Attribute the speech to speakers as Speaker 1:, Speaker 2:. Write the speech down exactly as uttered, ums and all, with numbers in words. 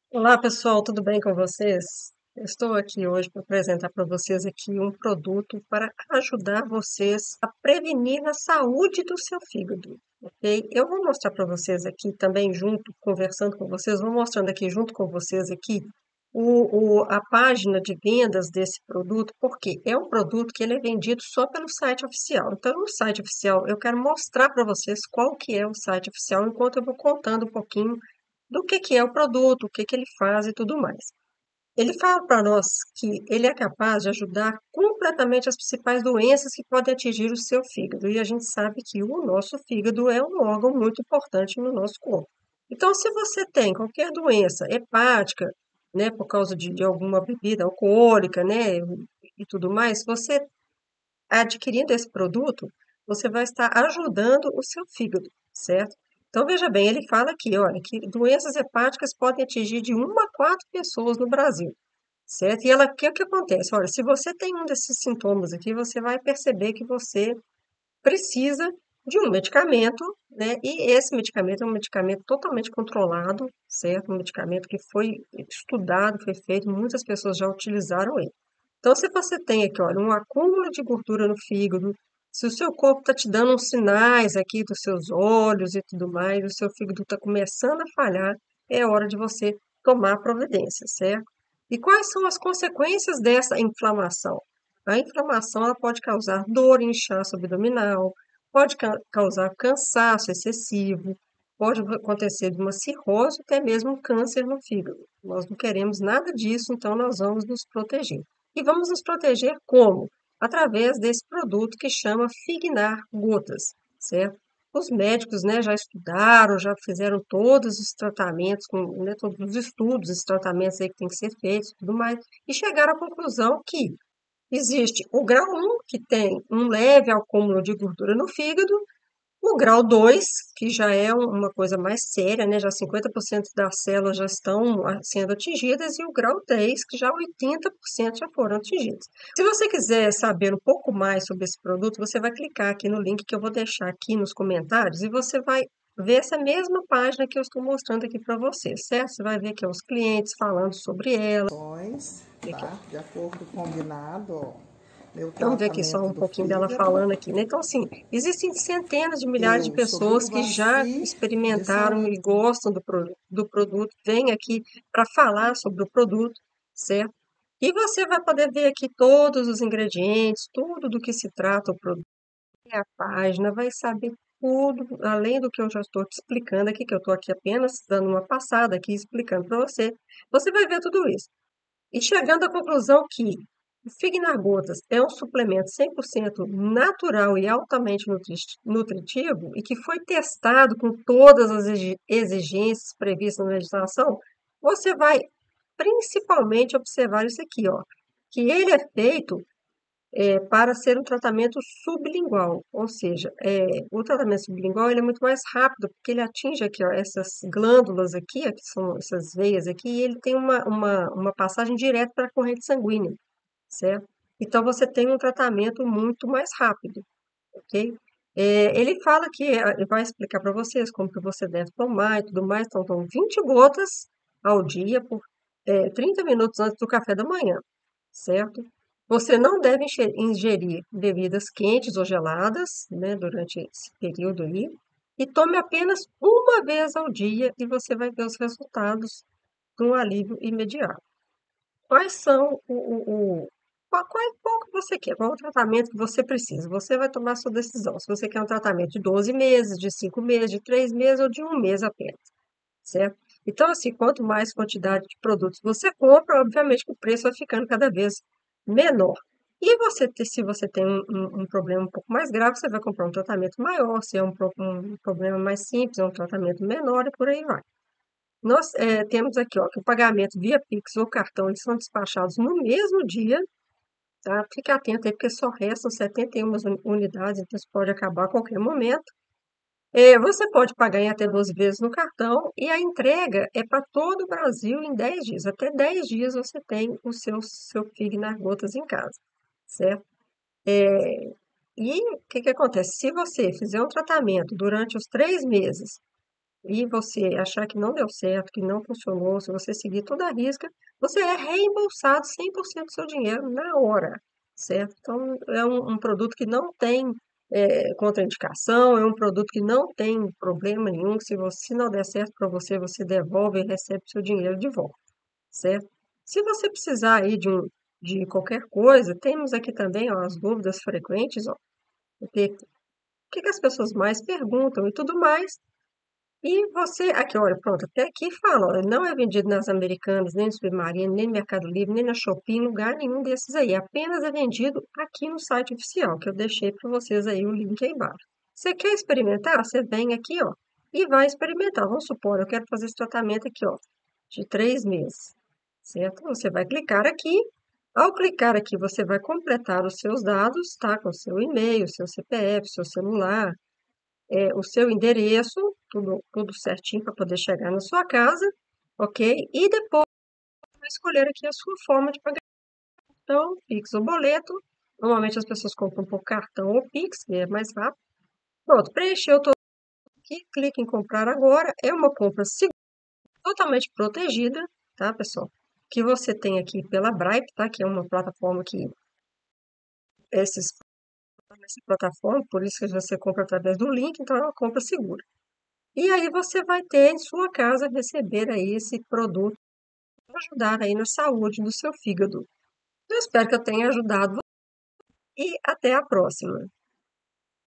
Speaker 1: Olá, pessoal, tudo bem com vocês? Eu estou aqui hoje para apresentar para vocês aqui um produto para ajudar vocês a prevenir a saúde do seu fígado, ok? Eu vou mostrar para vocês aqui também junto, conversando com vocês, vou mostrando aqui junto com vocês aqui o, o- a página de vendas desse produto, porque é um produto que ele é vendido só pelo site oficial. Então, no site oficial, eu quero mostrar para vocês qual que é o site oficial, enquanto eu vou contando um pouquinho do que que é o produto, o que que ele faz e tudo mais. Ele fala para nós que ele é capaz de ajudar completamente as principais doenças que podem atingir o seu fígado. E a gente sabe que o nosso fígado é um órgão muito importante no nosso corpo. Então, se você tem qualquer doença hepática, né, por causa de, de alguma bebida alcoólica, né, e tudo mais, você adquirindo esse produto, você vai estar ajudando o seu fígado, certo? Então, veja bem, ele fala aqui, olha, que doenças hepáticas podem atingir de uma a quatro pessoas no Brasil, certo? E ela, o que que acontece? Olha, se você tem um desses sintomas aqui, você vai perceber que você precisa de um medicamento, né? E esse medicamento é um medicamento totalmente controlado, certo? Um medicamento que foi estudado, foi feito, muitas pessoas já utilizaram ele. Então, se você tem aqui, olha, um acúmulo de gordura no fígado, se o seu corpo está te dando uns sinais aqui dos seus olhos e tudo mais, o seu fígado está começando a falhar, é hora de você tomar providência, certo? E quais são as consequências dessa inflamação? A inflamação ela pode causar dor e inchaço abdominal, pode ca- causar cansaço excessivo, pode acontecer de uma cirrose, até mesmo um câncer no fígado. Nós não queremos nada disso, então nós vamos nos proteger. E vamos nos proteger como? Através desse produto que chama Fignar Gotas, certo? Os médicos, né, já estudaram, já fizeram todos os tratamentos, com, né, todos os estudos, os tratamentos aí que tem que ser feitos e tudo mais, e chegaram à conclusão que existe o grau um, que tem um leve acúmulo de gordura no fígado, o grau dois, que já é um- uma coisa mais séria, né? Já cinquenta por cento das células já estão ah, sendo atingidas, e o grau três, que já oitenta por cento já foram atingidos. Se você quiser saber um pouco mais sobre esse produto, você vai clicar aqui no link que eu vou deixar aqui nos comentários e você vai ver essa mesma página que eu estou mostrando aqui para você, certo? Você vai ver que é os clientes falando sobre ela.
Speaker 2: Ações,
Speaker 1: Aqui, ó.
Speaker 2: tá? De acordo com o combinado, ó, meu
Speaker 1: Vamos ver aqui só
Speaker 2: tratamento
Speaker 1: um
Speaker 2: do
Speaker 1: pouquinho dela
Speaker 2: fígado,
Speaker 1: falando aqui, né? Então, assim, existem centenas de milhares de
Speaker 2: eu sou
Speaker 1: pessoas que já
Speaker 2: Gluvaci de
Speaker 1: experimentaram
Speaker 2: saúde.
Speaker 1: e gostam do, pro- do produto, vêm aqui para falar sobre o produto, certo? E você vai poder ver aqui todos os ingredientes, tudo do que se trata o produto, a página, vai saber tudo, além do que eu já estou te explicando aqui, que eu estou aqui apenas dando uma passada aqui, explicando para você. Você vai ver tudo isso. E chegando à conclusão que o Fignar-Gotas é um suplemento cem por cento natural e altamente nutri- nutritivo e que foi testado com todas as exi- exigências previstas na legislação, você vai principalmente observar isso aqui, ó, que ele é feito é, para ser um tratamento sublingual, ou seja, é, o tratamento sublingual ele é muito mais rápido, porque ele atinge aqui, ó, essas glândulas aqui, ó, que são essas veias aqui, e ele tem uma, uma, uma passagem direta para a corrente sanguínea, certo? Então você tem um tratamento muito mais rápido, ok? É, ele fala que é, ele vai explicar para vocês como que você deve tomar e tudo mais, então são vinte gotas ao dia por é, trinta minutos antes do café da manhã, certo? Você não deve enche- ingerir bebidas quentes ou geladas, né, durante esse período aí, e tome apenas uma vez ao dia e você vai ver os resultados de um alívio imediato. Quais são o, o, o qual, qual, qual que você quer? Qual é o tratamento que você precisa? Você vai tomar a sua decisão. Se você quer um tratamento de doze meses, de cinco meses, de três meses ou de um mês apenas, certo? Então, assim, quanto mais quantidade de produtos você compra, obviamente que o preço vai ficando cada vez menor. E você, te- se você tem um, um- um problema um pouco mais grave, você vai comprar um tratamento maior. Se é um, pro- um problema mais simples, é um tratamento menor e por aí vai. Nós eh, temos aqui, ó, que o pagamento via Pix ou cartão, eles são despachados no mesmo dia, tá? Fique atento aí, porque só restam setenta e uma uni- unidades, então isso pode acabar a qualquer momento. É, você pode pagar em até doze vezes no cartão e a entrega é para todo o Brasil em dez dias. Até dez dias você tem o seu, seu Fignar Gotas em casa, certo? E o que que acontece? Se você fizer um tratamento durante os três meses e você achar que não deu certo, que não funcionou, se você seguir toda a risca, você é reembolsado cem por cento do seu dinheiro na hora, certo? Então, é um, um produto que não tem é, contraindicação, é um produto que não tem problema nenhum. Se você se não der certo para você, você devolve e recebe seu dinheiro de volta, certo? Se você precisar aí de, um, de qualquer coisa, temos aqui também ó, as dúvidas frequentes, ó, o que, o que que as pessoas mais perguntam e tudo mais. E você, aqui, olha, pronto, até aqui fala, ó, não é vendido nas Americanas, nem no Submarino, nem no Mercado Livre, nem na Shopee, em lugar nenhum desses aí. Apenas é vendido aqui no site oficial, que eu deixei para vocês aí o link aí embaixo. Você quer experimentar? Você vem aqui, ó, e vai experimentar. Vamos supor, eu quero fazer esse tratamento aqui, ó, de três meses, certo? Você vai clicar aqui. Ao clicar aqui, você vai completar os seus dados, tá? Com o seu e-mail, seu C P F, seu celular, é, o seu endereço, tudo, tudo certinho para poder chegar na sua casa, ok? E depois vai escolher aqui a sua forma de pagamento, então, Pix ou boleto. Normalmente as pessoas compram por cartão ou Pix, que é mais rápido. Pronto, preencheu tudo aqui, clique em comprar agora. É uma compra segura, totalmente protegida, tá, pessoal? Que você tem aqui pela Bripe, tá? Que é uma plataforma que esses nessa plataforma, por isso que você compra através do link, então é uma compra segura. E aí você vai ter em sua casa receber aí esse produto para ajudar aí na saúde do seu fígado. Eu espero que eu tenha ajudado e até a próxima.